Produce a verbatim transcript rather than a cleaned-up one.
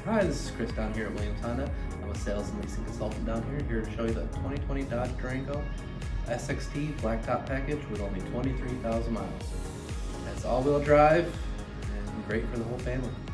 Hi, this is Chris down here at Williams Honda. I'm a sales and leasing consultant down here, here to show you the twenty twenty Dodge Durango S X T blacktop package with only twenty-three thousand miles. It's all-wheel drive and great for the whole family.